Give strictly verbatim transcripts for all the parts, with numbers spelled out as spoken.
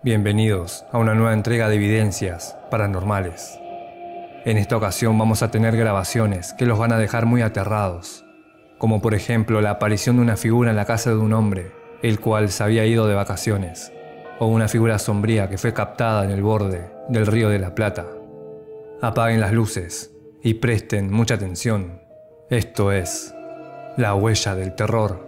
Bienvenidos a una nueva entrega de evidencias paranormales. En esta ocasión vamos a tener grabaciones que los van a dejar muy aterrados, como por ejemplo la aparición de una figura en la casa de un hombre, el cual se había ido de vacaciones, o una figura sombría que fue captada en el borde del Río de la Plata. Apaguen las luces y presten mucha atención. Esto es La Huella del Terror.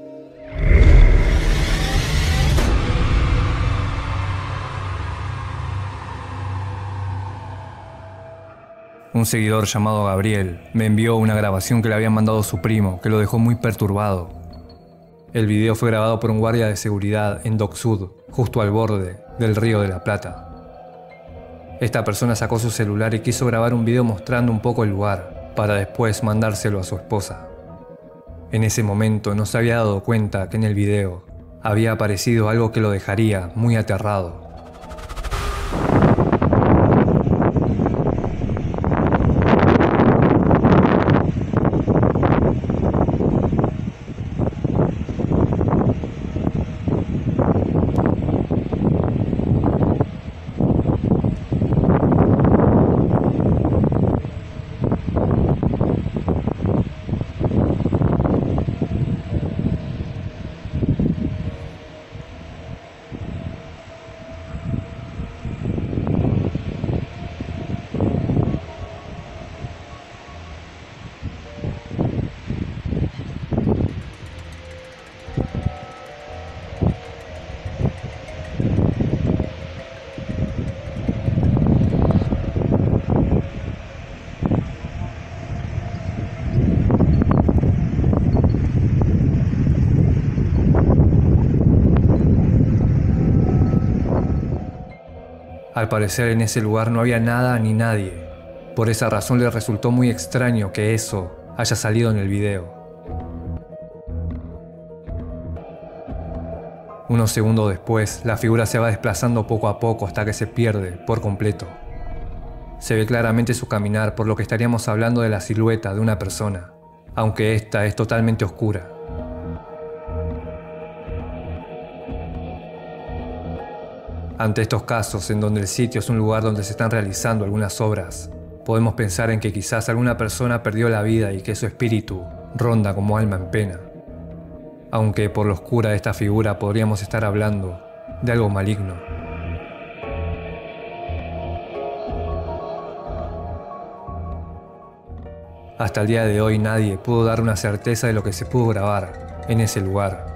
Un seguidor llamado Gabriel me envió una grabación que le habían mandado su primo, que lo dejó muy perturbado. El video fue grabado por un guardia de seguridad en Dock Sud, justo al borde del Río de la Plata. Esta persona sacó su celular y quiso grabar un video mostrando un poco el lugar, para después mandárselo a su esposa. En ese momento no se había dado cuenta que en el video había aparecido algo que lo dejaría muy aterrado. Al parecer en ese lugar no había nada ni nadie. Por esa razón le resultó muy extraño que eso haya salido en el video. Unos segundos después, la figura se va desplazando poco a poco hasta que se pierde por completo. Se ve claramente su caminar, por lo que estaríamos hablando de la silueta de una persona, aunque esta es totalmente oscura. Ante estos casos, en donde el sitio es un lugar donde se están realizando algunas obras, podemos pensar en que quizás alguna persona perdió la vida y que su espíritu ronda como alma en pena. Aunque por lo oscura de esta figura podríamos estar hablando de algo maligno. Hasta el día de hoy nadie pudo dar una certeza de lo que se pudo grabar en ese lugar.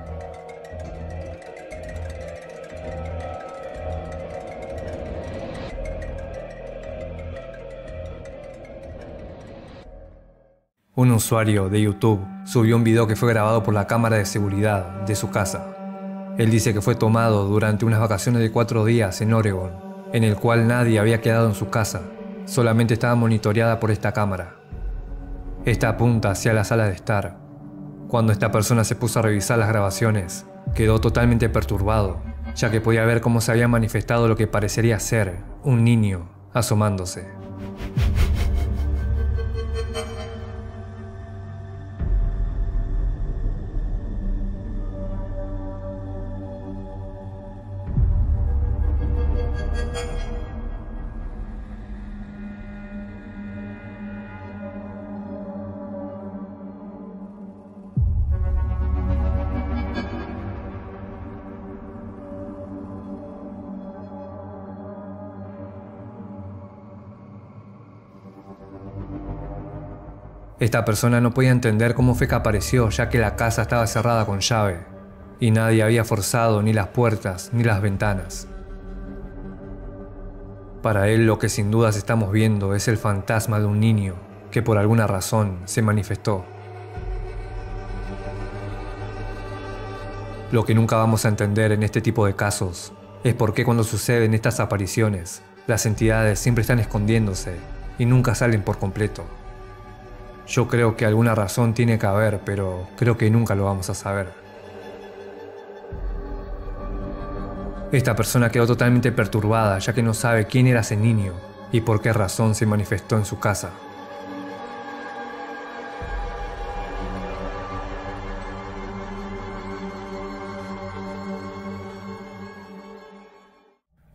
Un usuario de YouTube subió un video que fue grabado por la cámara de seguridad de su casa. Él dice que fue tomado durante unas vacaciones de cuatro días en Oregon, en el cual nadie había quedado en su casa, solamente estaba monitoreada por esta cámara. Esta apunta hacia la sala de estar. Cuando esta persona se puso a revisar las grabaciones, quedó totalmente perturbado, ya que podía ver cómo se había manifestado lo que parecería ser un niño asomándose. Esta persona no podía entender cómo fue que apareció, ya que la casa estaba cerrada con llave y nadie había forzado ni las puertas ni las ventanas. Para él lo que sin dudas estamos viendo es el fantasma de un niño que por alguna razón se manifestó. Lo que nunca vamos a entender en este tipo de casos es por qué cuando suceden estas apariciones las entidades siempre están escondiéndose y nunca salen por completo. Yo creo que alguna razón tiene que haber, pero creo que nunca lo vamos a saber. Esta persona quedó totalmente perturbada, ya que no sabe quién era ese niño y por qué razón se manifestó en su casa.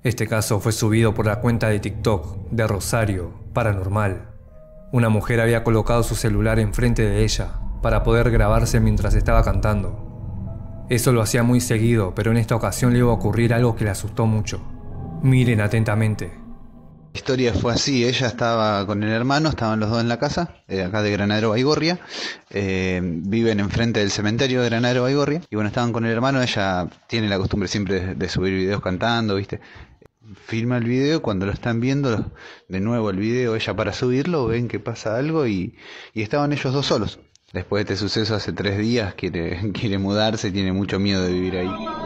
Este caso fue subido por la cuenta de TikTok de Rosario Paranormal. Una mujer había colocado su celular enfrente de ella para poder grabarse mientras estaba cantando. Eso lo hacía muy seguido, pero en esta ocasión le iba a ocurrir algo que le asustó mucho. Miren atentamente. La historia fue así: ella estaba con el hermano, estaban los dos en la casa, eh, acá de Granadero Baigorria, eh, viven enfrente del cementerio de Granadero Baigorria, y bueno, estaban con el hermano. Ella tiene la costumbre siempre de, de subir videos cantando, ¿viste? Filma el video, cuando lo están viendo, de nuevo el video, ella para subirlo, ven que pasa algo y, y estaban ellos dos solos. Después de este suceso, hace tres días, quiere, quiere mudarse, tiene mucho miedo de vivir ahí.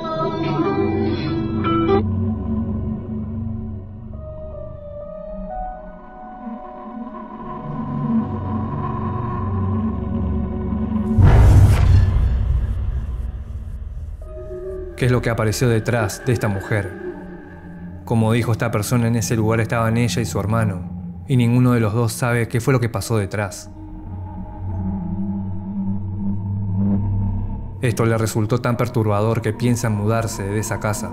¿Qué es lo que apareció detrás de esta mujer? Como dijo esta persona, en ese lugar estaban ella y su hermano, y ninguno de los dos sabe qué fue lo que pasó detrás. Esto le resultó tan perturbador que piensan mudarse de esa casa.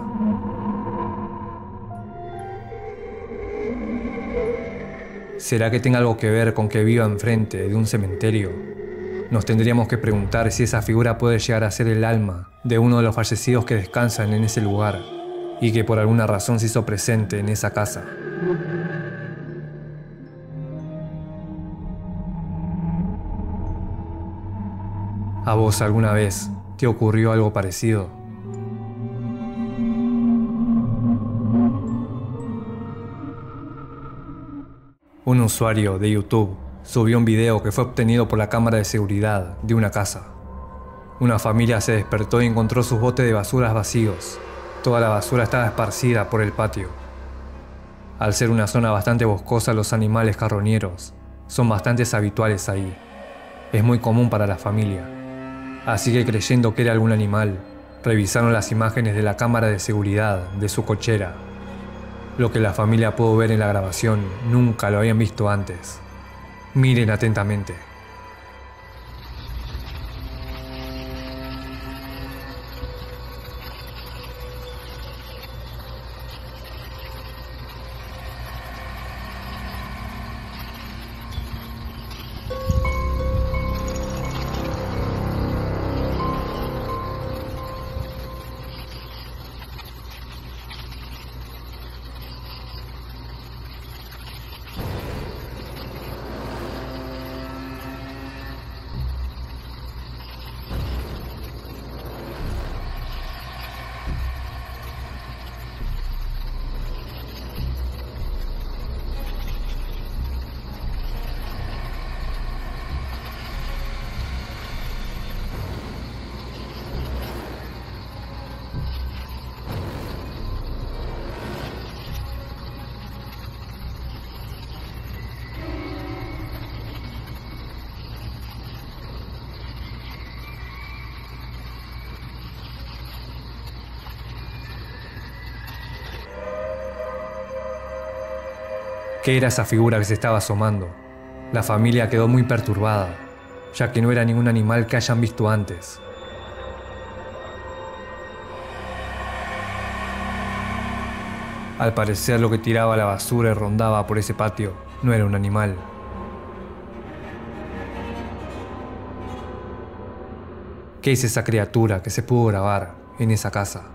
¿Será que tenga algo que ver con que viva enfrente de un cementerio? Nos tendríamos que preguntar si esa figura puede llegar a ser el alma de uno de los fallecidos que descansan en ese lugar y que por alguna razón se hizo presente en esa casa. ¿A vos alguna vez te ocurrió algo parecido? Un usuario de YouTube subió un video que fue obtenido por la cámara de seguridad de una casa. Una familia se despertó y encontró sus botes de basuras vacíos. Toda la basura estaba esparcida por el patio. Al ser una zona bastante boscosa, los animales carroñeros son bastante habituales ahí. Es muy común para la familia. Así que, creyendo que era algún animal, revisaron las imágenes de la cámara de seguridad de su cochera. Lo que la familia pudo ver en la grabación nunca lo habían visto antes. Miren atentamente. ¿Qué era esa figura que se estaba asomando? La familia quedó muy perturbada, ya que no era ningún animal que hayan visto antes. Al parecer, lo que tiraba la basura y rondaba por ese patio no era un animal. ¿Qué es esa criatura que se pudo grabar en esa casa?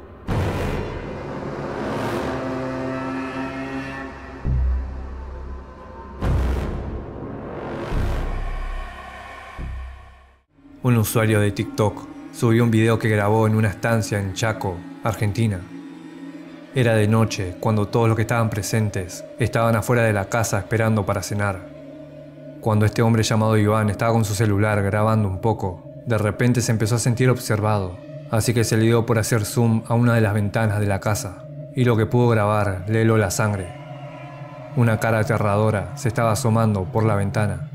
Un usuario de TikTok subió un video que grabó en una estancia en Chaco, Argentina. Era de noche cuando todos los que estaban presentes estaban afuera de la casa esperando para cenar. Cuando este hombre llamado Iván estaba con su celular grabando un poco, de repente se empezó a sentir observado, así que se le dio por hacer zoom a una de las ventanas de la casa, y lo que pudo grabar le heló la sangre. Una cara aterradora se estaba asomando por la ventana.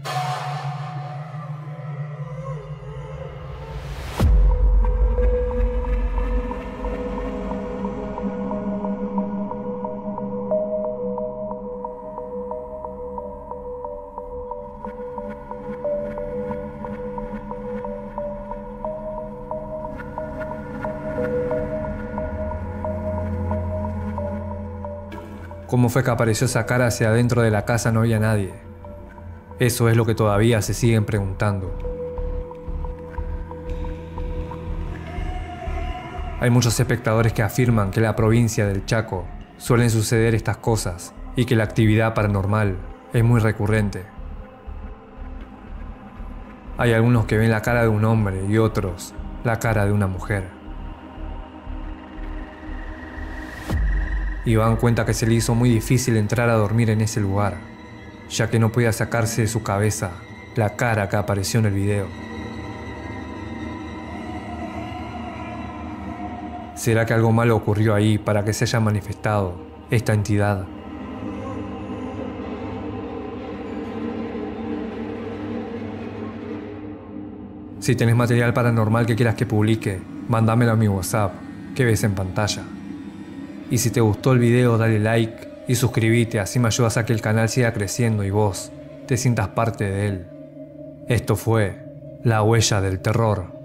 ¿Cómo fue que apareció esa cara si adentro de la casa no había nadie? Eso es lo que todavía se siguen preguntando. Hay muchos espectadores que afirman que en la provincia del Chaco suelen suceder estas cosas y que la actividad paranormal es muy recurrente. Hay algunos que ven la cara de un hombre y otros la cara de una mujer. Iván cuenta que se le hizo muy difícil entrar a dormir en ese lugar, ya que no podía sacarse de su cabeza la cara que apareció en el video. ¿Será que algo malo ocurrió ahí para que se haya manifestado esta entidad? Si tenés material paranormal que quieras que publique, mándamelo a mi WhatsApp, que ves en pantalla. Y si te gustó el video, dale like y suscríbete, así me ayudas a que el canal siga creciendo y vos te sientas parte de él. Esto fue La Huella del Terror.